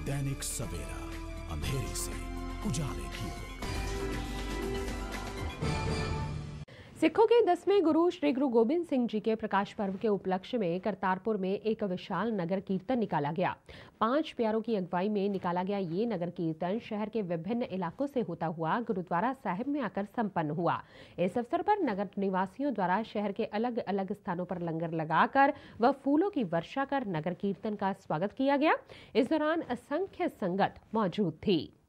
दैनिक सवेरा, अंधेरे से उजाले की ओर। सिखों के 10वें गुरु श्री गुरु गोबिंद सिंह जी के प्रकाश पर्व के उपलक्ष्य में करतारपुर में एक विशाल नगर कीर्तन निकाला गया। 5 प्यारों की अगुवाई में निकाला गया ये नगर कीर्तन शहर के विभिन्न इलाकों से होता हुआ गुरुद्वारा साहिब में आकर संपन्न हुआ। इस अवसर पर नगर निवासियों द्वारा शहर के अलग अलग स्थानों पर लंगर लगाकर व फूलों की वर्षा कर नगर कीर्तन का स्वागत किया गया। इस दौरान असंख्य संगत मौजूद थी।